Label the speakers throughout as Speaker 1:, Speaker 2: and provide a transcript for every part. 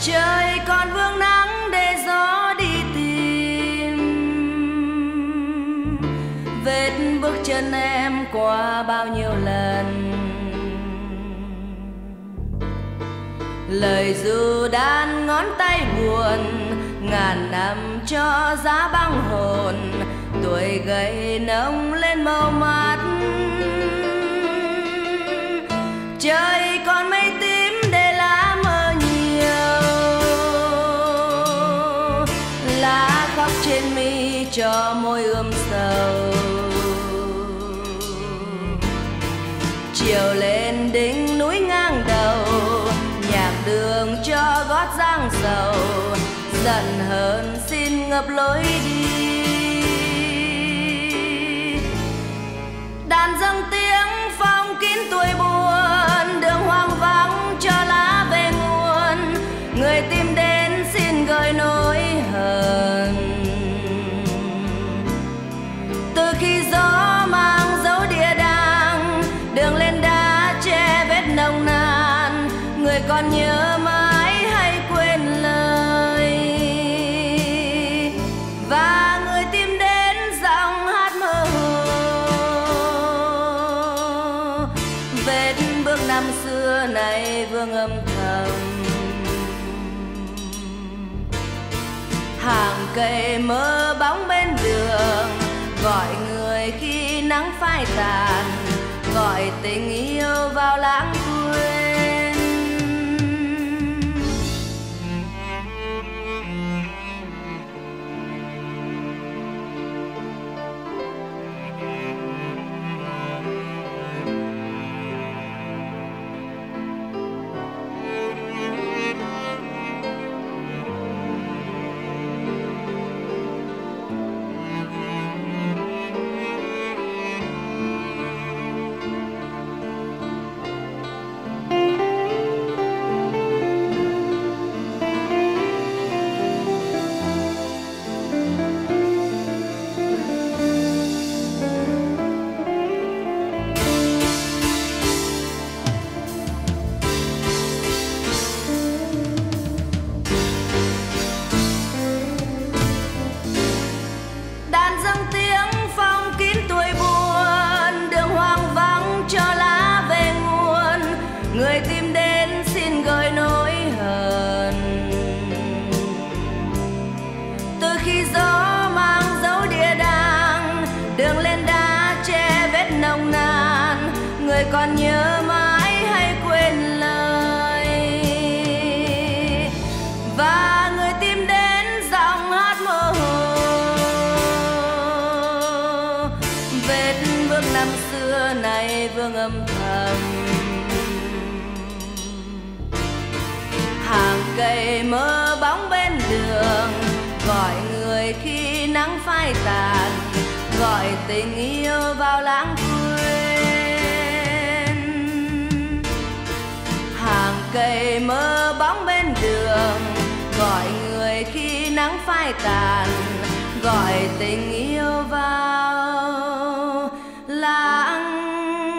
Speaker 1: Trời còn vương nắng để gió đi tìm vết bước chân em qua bao nhiêu lần. Lời ru đan ngón tay buồn, ngàn năm cho giá băng hồn. Tuổi gầy nồng lên màu mắt, trời còn mây tím để lá mơ nhiều. Lá khóc trên mi cho môi ươm sầu. Chiều lên đỉnh núi ngang đầu, nhạc đường cho gót giang sầu. Giận hờn xin ngập lối đi. Đàn dâng tiếng phong kín tuổi buồn, đường hoang vắng cho lá về nguồn. Người tìm đến xin gợi nỗi hờn. Từ khi gió mang dấu địa đàng, đường lên đá che vết nồng nàn. Người còn nhớ mãi hay quên lời, và người tìm đến giọng hát mơ hồ. Vết bước năm xưa này vương âm thầm. Hàng cây mơ bóng bên đường, gọi người khi nắng phai tàn. Gọi tình yêu vào lãng quên. Người tìm đến xin gợi nỗi hờn. Từ khi gió mang dấu địa đàng, đường lên đá che vết nồng nàn. Người còn nhớ mãi hay quên lời, và người tìm đến giọng hát mơ hồ. Vết bước năm xưa này vương âm thầm. Hàng cây mơ bóng bên đường, gọi người khi nắng phai tàn. Gọi tình yêu vào lãng quên. Hàng cây mơ bóng bên đường, gọi người khi nắng phai tàn. Gọi tình yêu vào lãng quên.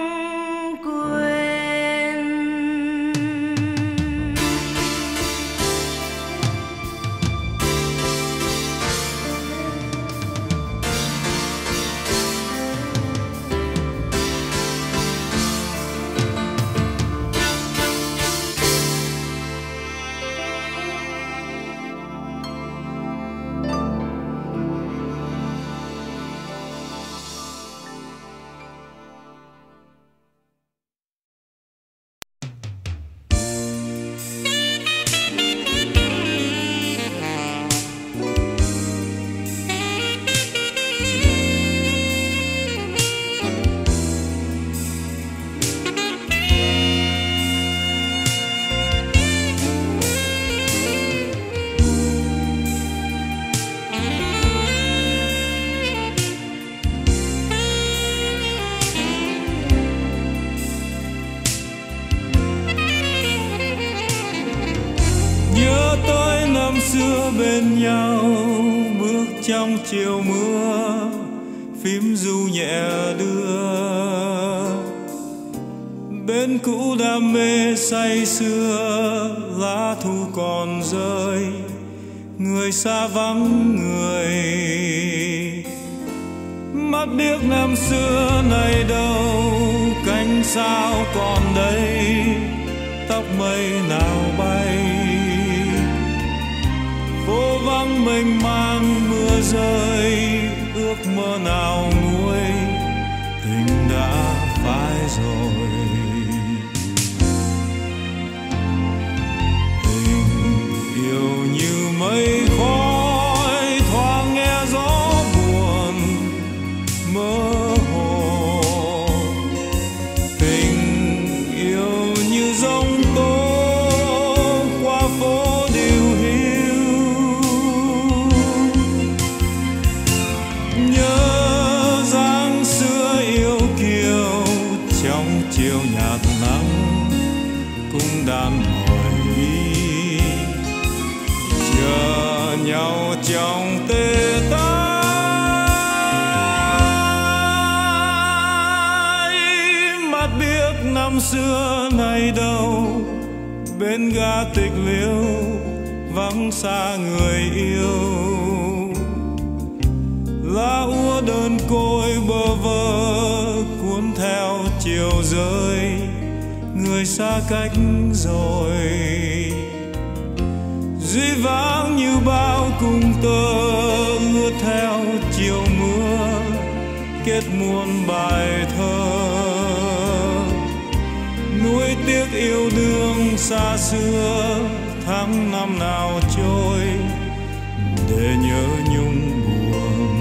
Speaker 2: xưa bên nhau bước trong chiều mưa, phím ru nhẹ đưa bên cũ đam mê say sưa, lá thu còn rơi, người xa vắng người. Mắt biếc năm xưa này đâu, cánh sao còn đây, tóc mây nào bay. Phố vắng mênh mang mưa rơi, ước mơ nào nguôi, tình đã phai rồi. Tình yêu như mây khói, thoáng nghe gió buồn mơ hồ. Tình yêu như giông tố qua phố điều hiu. Nhớ dáng xưa yêu kiều, trong chiều nhạt nắng cũng đàn hỏi ý. Chờ nhau trong tê tái, mắt biếc năm xưa này đâu, bên ga tịch liêu vắng xa người yêu. Lá úa đơn côi bơ vơ cuốn theo chiều rơi, người xa cách rồi. Dĩ vãng như bao cung tơ ướt theo chiều mưa, kết muôn bài thơ. Nuối tiếc yêu đương xa xưa, tháng năm nào trôi để nhớ nhung buồn.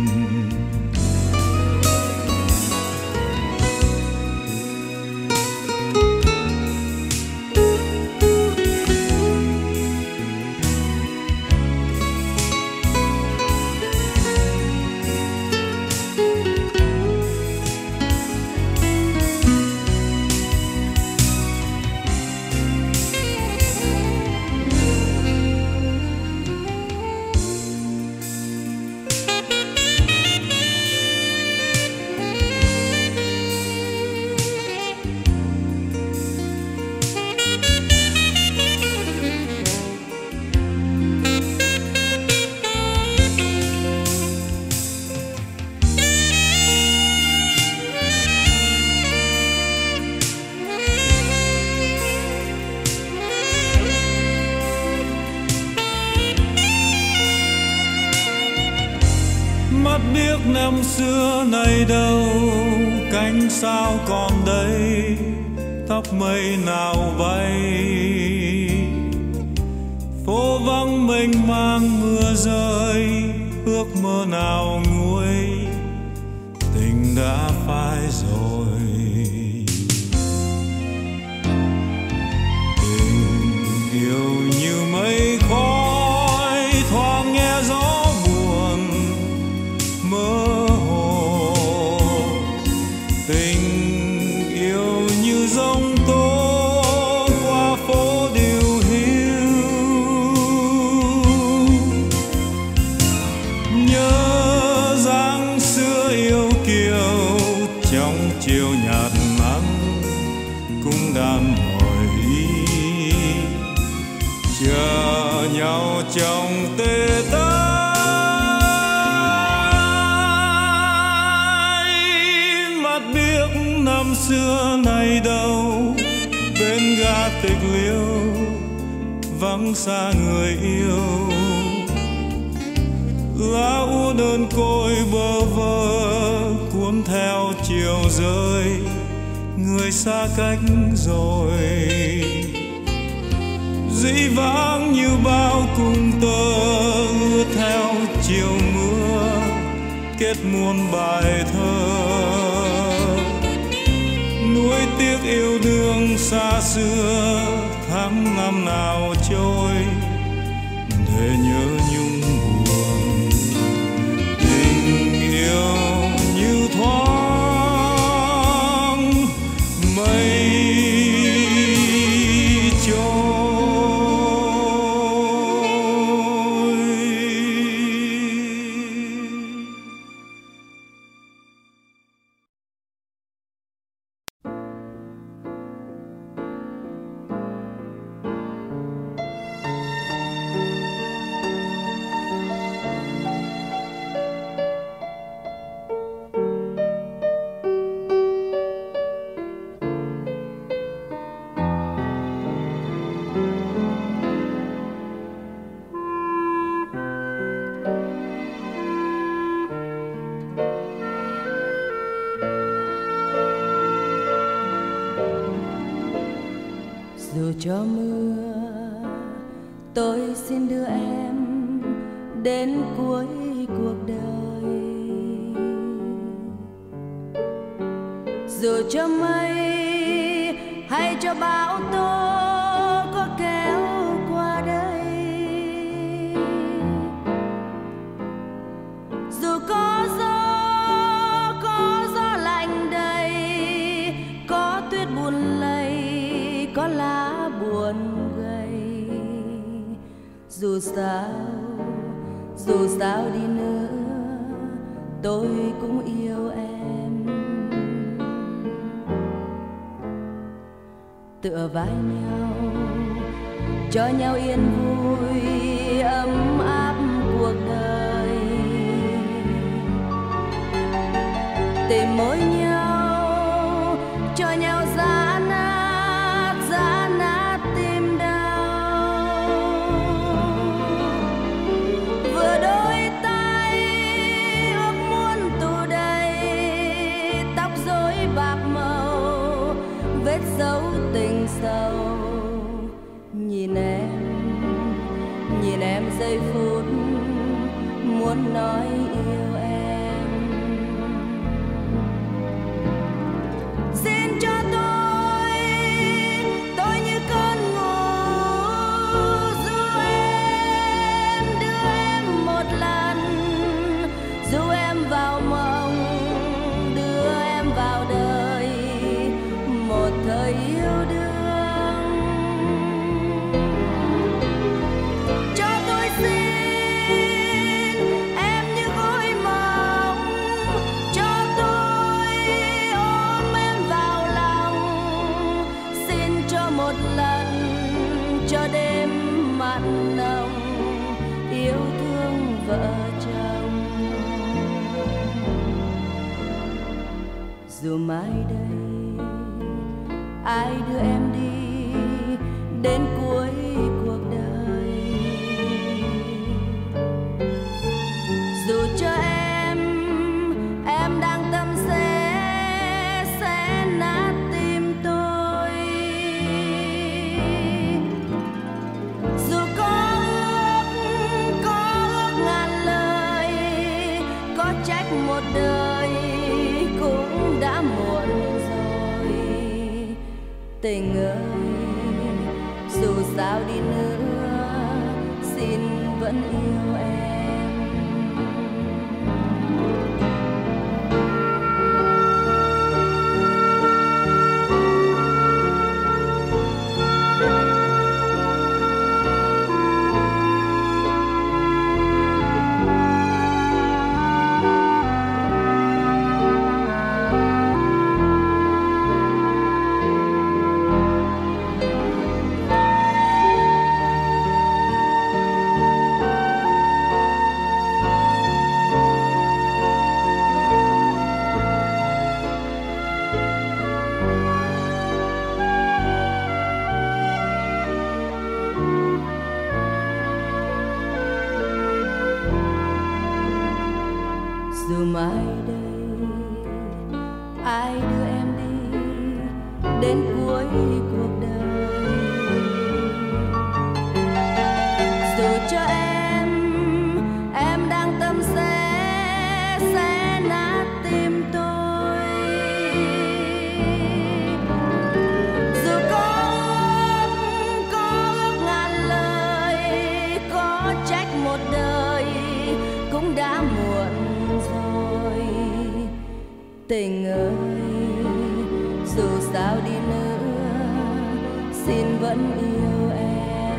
Speaker 2: Mắt biếc năm xưa này đâu, cánh sao còn đây, tóc mây nào bay. Phố vắng mênh mang mưa rơi, ước mơ nào nguôi, tình đã phai rồi. Tình yêu như mây khói, thoáng nghe gió buồn mơ hồ. Tình yêu như giông tố qua phố điều hiu. Nhớ dáng xưa yêu kiều, trong chiều nhạt nắng cũng đàn hỏi ý. Chờ nhau trong tê tái, mắt biếc năm xưa này đâu, bên ga tịch liêu vắng xa người yêu. Lá úa đơn côi bơ vơ cuốn theo chiều rơi, người xa cách rồi. Dĩ vãng như bao cung tơ ướt theo chiều mưa, kết muôn bài thơ. Nuối tiếc yêu đương xa xưa, tháng năm nào trôi để nhớ nhung buồn. Tình yêu như thoáng mây trôi.
Speaker 1: Dù cho mưa tôi xin đưa em đến cuối cuộc đời. Dù cho mây hay cho bão tố có kéo qua đây, dù có gió lạnh đầy, có tuyết buồn lầy, có lá buồn gầy. Dù sao đi nữa tôi cũng yêu em. Tựa vai nhau cho nhau yên vui ấm áp cuộc đời, tìm mối nhau cho nhau giã nát tim đau. Vừa đôi tay ước muốn tù đầy, tóc rối bạc màu vết dấu tình sâu. Nhìn em giây phút muốn nói yêu em. Xin cho tôi như cơn ngủ, dù em đưa em một lần, dù em vào mộng đưa em vào đời một thời yêu đương. Cho tôi xin em như gối mộng, cho tôi ôm em vào lòng. Xin cho một lần cho đêm mặn nồng yêu thương vợ chồng. Dù mai đây ai đưa em đi đến cuối cuộc đời, dù cho em đang tâm sẽ nát tim tôi. Dù có ước ngàn lời, có trách một đời cũng đã muộn rồi. Tình ơi, dù sao đi nữa xin vẫn yêu em. Dù mai đây ai đưa em đi đến cuối cuộc đời, dù cho em đang tâm sẽ nát tim tôi. Dù có ước ngàn lời, có trách một đời cũng đã muộn rồi. Tình ơi, dù sao đi nữa xin vẫn yêu em.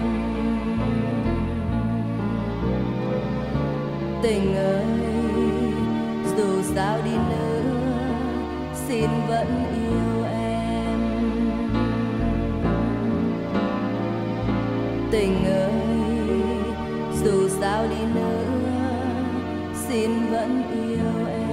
Speaker 1: Tình ơi, dù sao đi nữa xin vẫn yêu em. Tình ơi, dù sao đi nữa xin vẫn yêu em.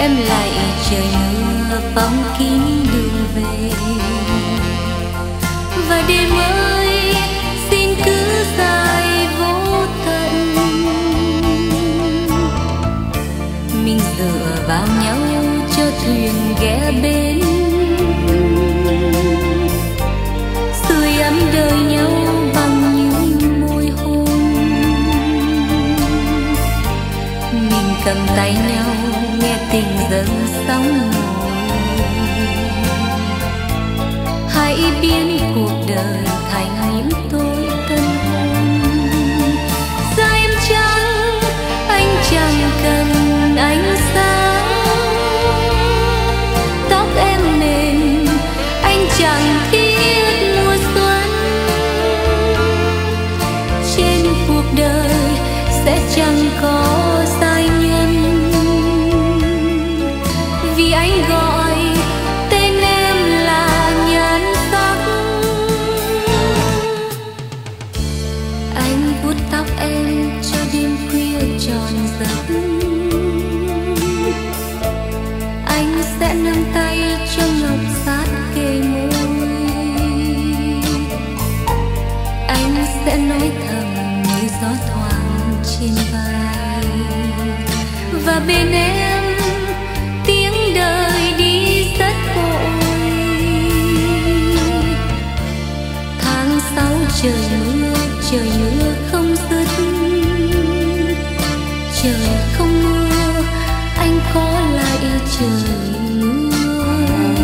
Speaker 1: em lại trời mưa bóng kín đường về. Và đêm ơi xin cứ dài vô tận, mình dựa vào nhau cho thuyền ghé bên, sưởi ấm đời nhau bằng những môi hôn. Mình cầm tay nhau nghe tình dâng sóng nổi, hãy biến cuộc đời thành những tối tân hôn. Da em trắng anh chẳng cần ánh sáng, tóc em mềm anh chẳng thiết mùa xuân. Trên cuộc đời sẽ chẳng có giai nhân, vì anh gọi tên em là nhan sắc. Anh vuốt tóc em cho đêm khuya tròn giấc, anh sẽ nâng tay cho ngọc sát kề môi, anh sẽ nói thầm như gió thoảng trên vai. Và bên em tiếng đời đi rất vội, tháng 6 trời mưa không dứt. Trời không mưa anh có lại trời mưa.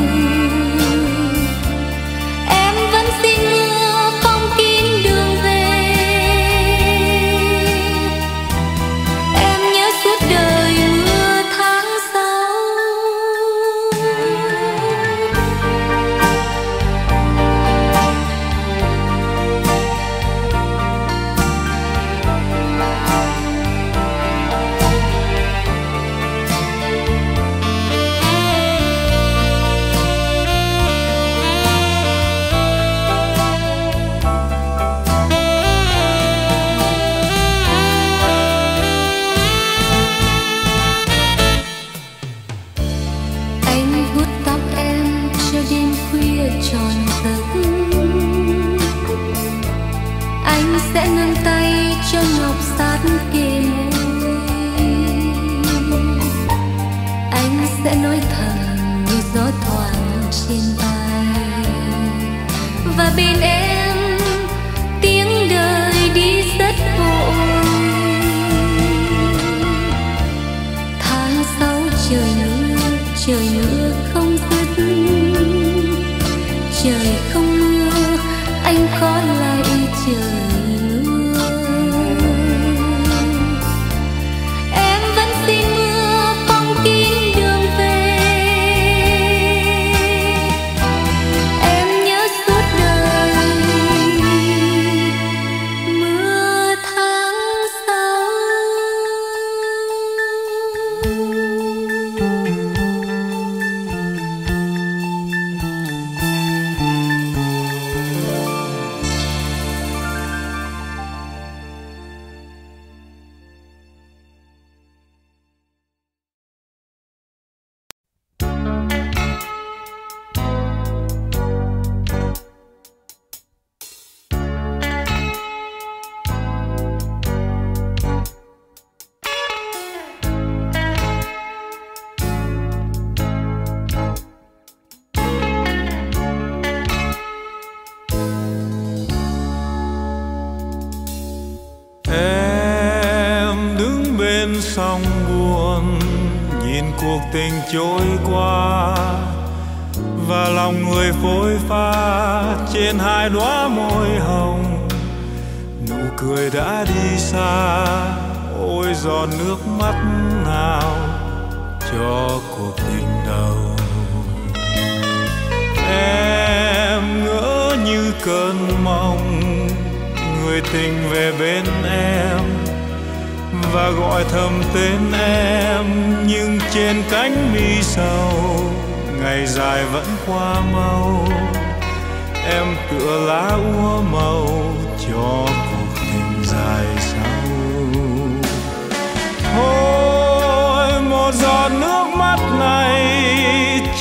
Speaker 1: Em vẫn xin mưa phong kín đường về, em nhớ suốt đời mưa tháng 6. Anh vuốt tóc em cho đêm khuya tròn giấc, anh sẽ nâng tay cho ngọc sát kề môi, anh sẽ nói thầm như gió thoảng trên vai. Và bên em tiếng đời đi rất vội, tháng 6 trời mưa không dứt. Trời không mưa anh có lại trời mưa. Em vẫn xin mưa phong kín đường về, em nhớ suốt đời mưa tháng 6.
Speaker 2: Em đứng bên sông buồn nhìn cuộc tình trôi qua, và lòng người phôi pha trên hai đóa môi hồng. Nụ cười đã đi xa, ôi giọt nước mắt nào cho cuộc tình đầu. Em ngỡ như cơn mộng, người tình về bên em và gọi thầm tên em, nhưng trên cánh mi sầu ngày dài vẫn qua mau. Em tựa lá úa màu cho cuộc tình dài sau. Thôi một giọt nước mắt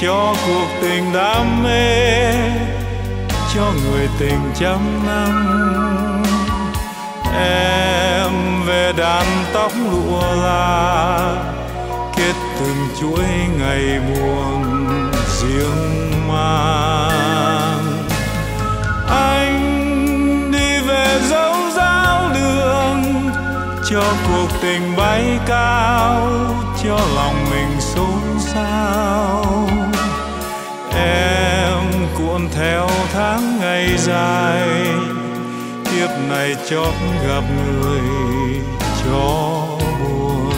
Speaker 2: cho cuộc tình đam mê, cho người tình trăm năm. Em về đàn tóc lụa là kết từng chuỗi ngày buồn riêng mang. Anh đi về dấu giáo đường, cho cuộc tình bay cao, cho lòng mình xôn xao. Em cuộn theo tháng ngày dài, kiếp này chót gặp người cho buồn.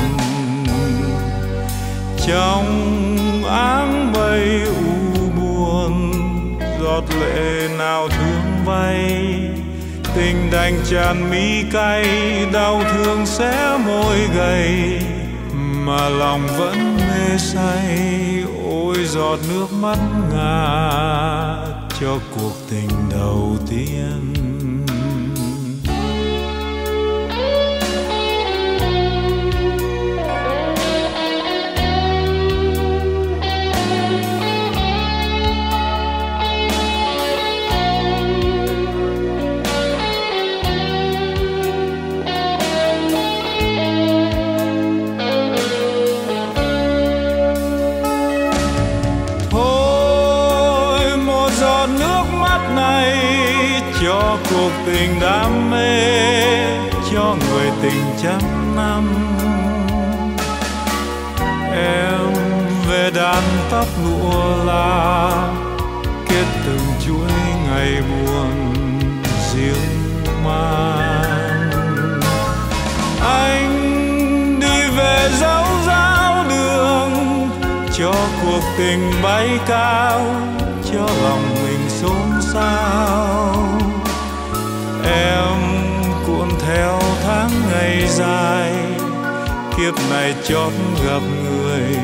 Speaker 2: Trong áng mây u buồn, giọt lệ nào thương vay, tình đành tràn mi cay, đau thương xé môi gầy, mà lòng vẫn mê say. Ôi giọt nước mắt ngả cho cuộc tình đầu tiên. Cho cuộc tình đam mê, cho người tình trăm năm. Em về đàn tóc lụa là kết từng chuỗi ngày buồn riêng mang. Anh đi về dấu giáo đường, cho cuộc tình bay cao, cho lòng mình xôn xao. Em cuộn theo tháng ngày dài, kiếp này chót gặp người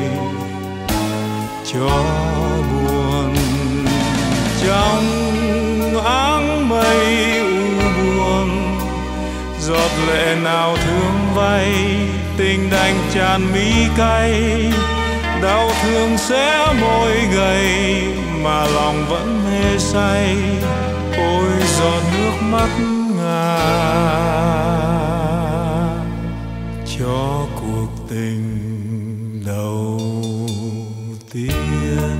Speaker 2: cho buồn. Trong áng mây u buồn, giọt lệ nào thương vay, tình đành tràn mi cay, đau thương xé môi gầy, mà lòng vẫn mê say. Ôi giọt nước mắt ngả cho cuộc tình đầu tiên.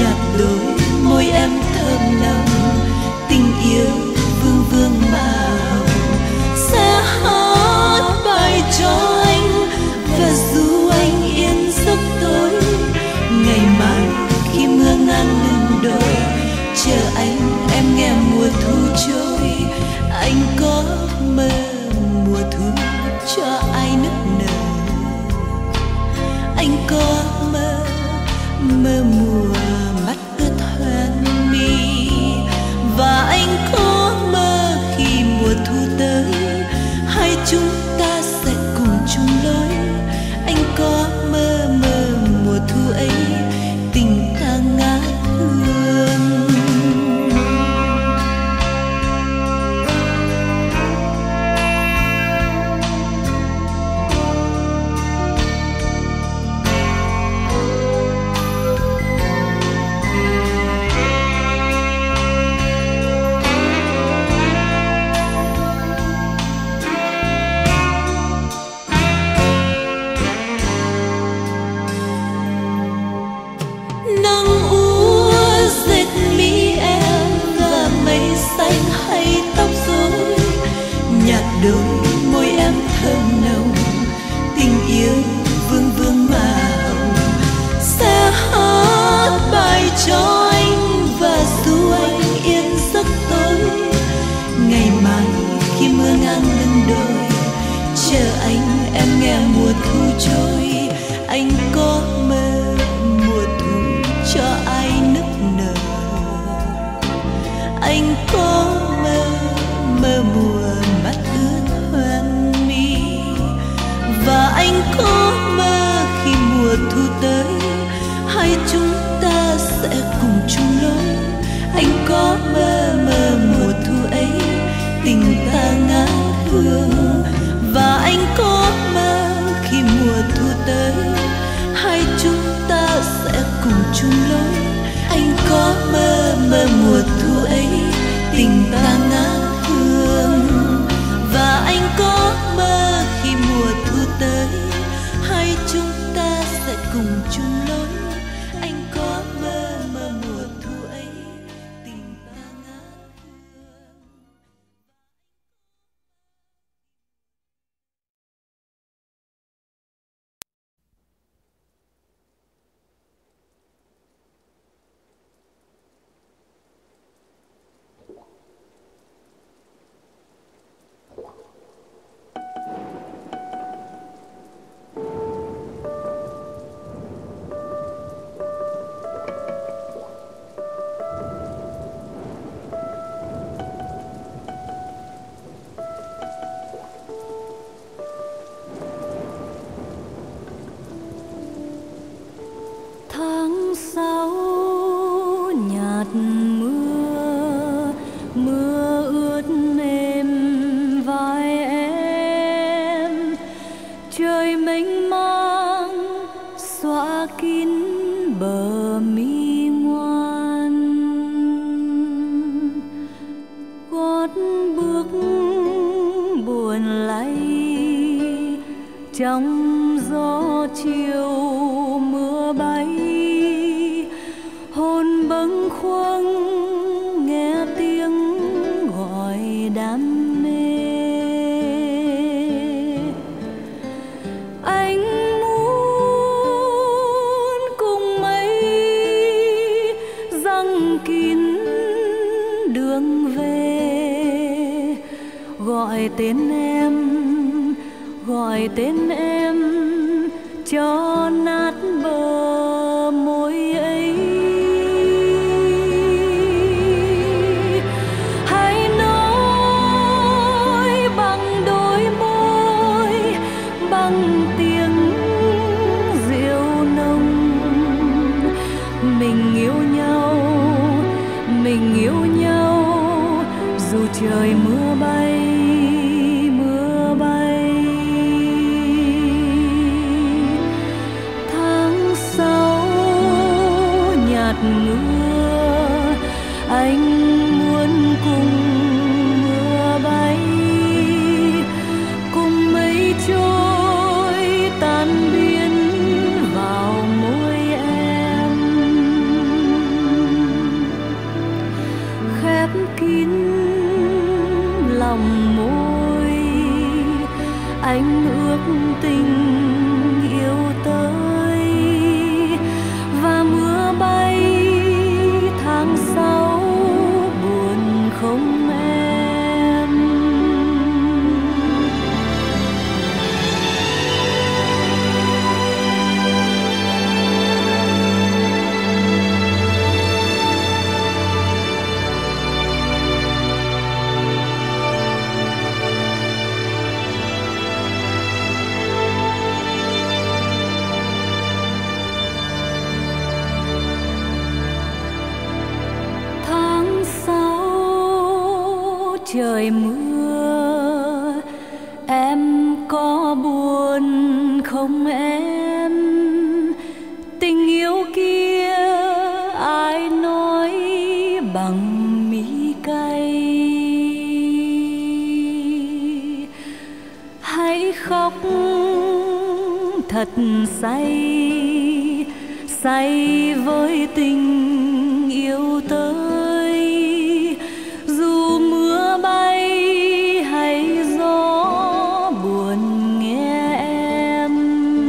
Speaker 3: Môi em thơm nồng, tình yêu vương vương mà nhớ vương vương màu, sẽ hát bài cho anh và ru anh yên giấc tối. Ngày mai khi mưa ngang lưng đồi, chờ anh em nghe mùa thu trôi. Anh có mơ mùa thu cho ai nức nở, anh có mơ mùa mắt ướt hoang mi, và anh có mơ khi mùa thu tới hai chúng ta sẽ cùng chung lối. Anh có mơ mùa thu ấy tình ta ngát hương, và anh có mơ khi mùa thu tới hai chúng ta sẽ cùng chung lối. Anh có mơ mùa thu ấy tình ta ngát hương, và anh có mơ khi mùa thu tới hai chúng ta sẽ cùng chung lối. Anh có mơ mùa thu ấy tình ta ngát hương.
Speaker 1: Tháng 6 nhạt mưa, mưa ướt êm vai em. Trời mênh mang xõa kín bờ mi ngoan. Gót bước buồn lay trong gió chiều mưa bay. Hồn bâng khuâng nghe tiếng gọi đam mê. Anh muốn cùng mây giăng kín đường về, gọi tên em cho nát bờ môi ấy. Hãy nói bằng đôi môi, bằng tiếng rượu nồng, mình yêu nhau dù trời mưa bay. Mưa anh muốn cùng mưa bay, cùng mây trôi tan biến vào môi em. Khép kín lòng môi anh ước tình yêu tới, và mưa bay tháng 6 buồn không em. Trời mưa em có buồn không em? Tình yêu kia ai nói bằng mi cay? Hãy khóc thật say, say với tình yêu tới. Dù mưa bay hay gió buồn nghe em,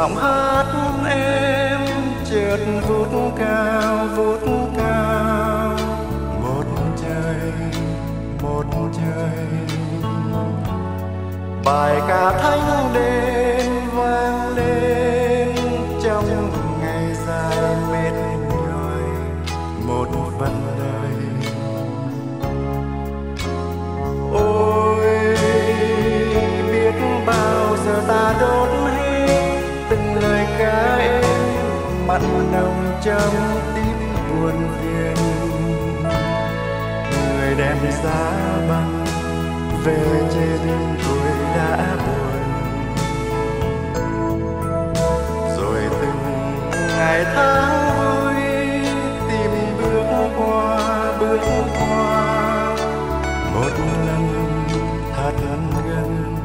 Speaker 2: giọng hát em chợt vút cao một trời bài ca thánh đêm vang lên trong ngày dài mệt nhòi một phần đời. Ôi biết bao giờ ta đốt hết từng lời ca em mặn nồng trong tim buồn phiền. Người đem giá băng về trên tôi đã buồn, rồi từng ngày tháng vui tìm bước qua một lần thật gần.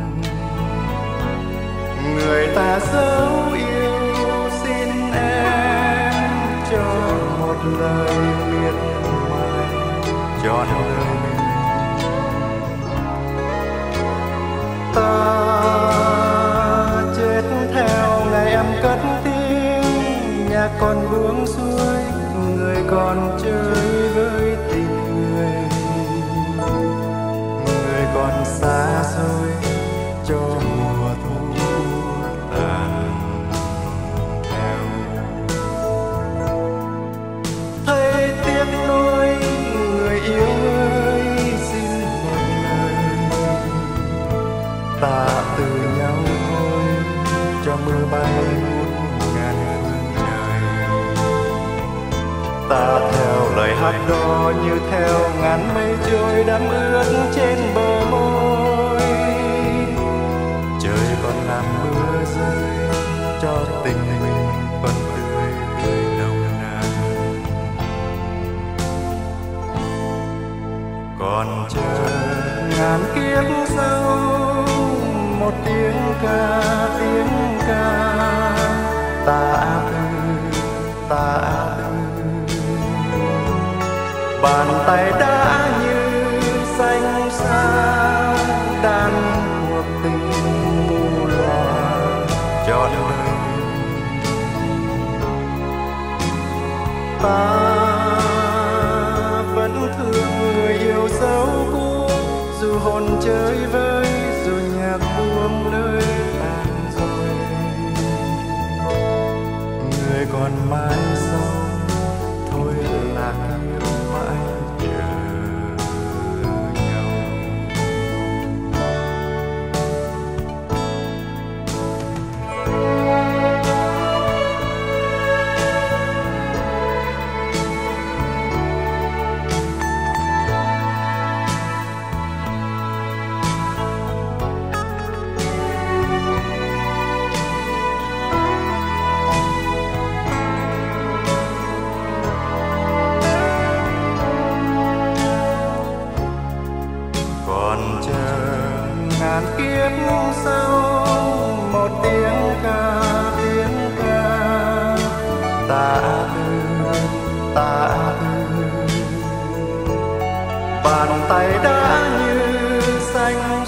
Speaker 2: Người ta dấu yêu xin em cho một lời miệt mài trọn đời mình. Ta chết theo ngày em cất tiếng, nhà còn buông xuôi, người còn chơi với tình người còn xa xôi cho mùa thu tàn theo. Thấy tiếc nuối người yêu ơi, xin một lời ta từ nhau thôi cho mưa bay ngút ngàn phương trời. Ta theo lời hát đó như theo ngàn mây trôi đắm ướt trên bờ môi. Trời còn làm mưa rơi cho tình mình vẫn tươi nồng nàn. Còn chờ ngàn kiếp sau một tiếng ca ta tư bàn tay đã như xanh xa đàn cuộc tình mù loà trọn đời. Ta vẫn thương người yêu dấu cũ, dù hồn chơi vơi, dù nhạc buông lơi tàn rồi. Người còn mãi sau thôi là yêu mãi chờ nhau. Ngàn kiếp sau một tiếng ca ta tư bàn tay đã như xanh